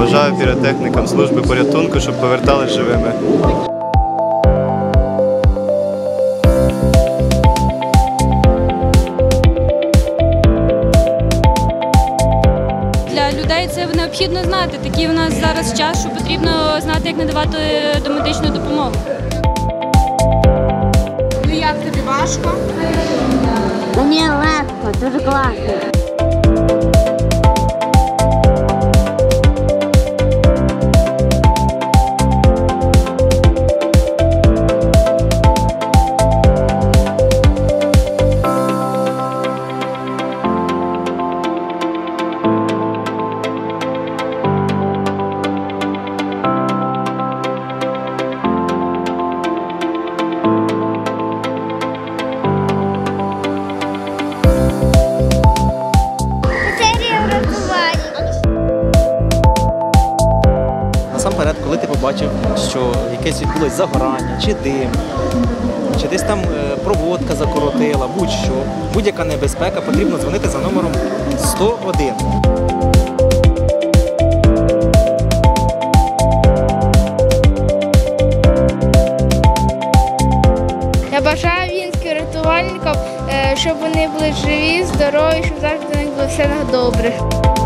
Бажаю піротехнікам служби порятунку, щоб повертались живими. Для людей це необхідно знати. Такий у нас зараз час, що потрібно знати, як надавати домедичну допомогу. Ну як тобі важко? Мені легко, дуже класно. Насамперед, коли ти побачив, що якесь відбулось загорання, чи дим, чи десь там проводка закоротила, будь-що, будь-яка небезпека, потрібно дзвонити за номером 101. Я бажаю вінським рятувальникам, щоб вони були живі, здорові, щоб завжди у них було все добре.